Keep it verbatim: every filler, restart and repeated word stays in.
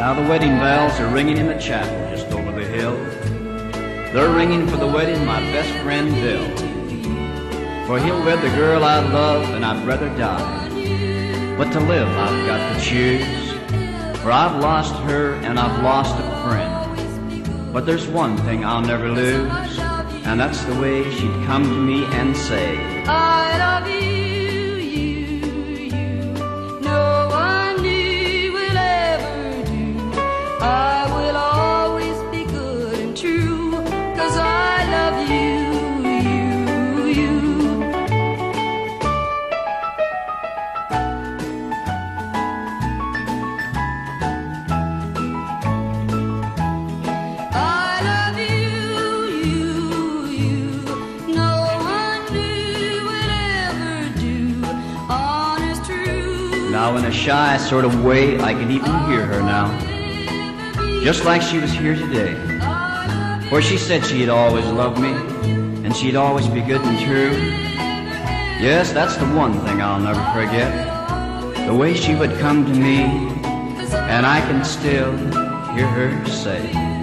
Now the wedding bells are ringing in the chapel just over the hill. They're ringing for the wedding of my best friend Bill. For he'll wed the girl I love and I'd rather die. But to live I've got to choose. For I've lost her and I've lost a friend. But there's one thing I'll never lose, and that's the way she'd come to me and say, I love you. Now in a shy sort of way I can even hear her now, just like she was here today. For she said she'd always love me, and she'd always be good and true. Yes, that's the one thing I'll never forget, the way she would come to me, and I can still hear her say,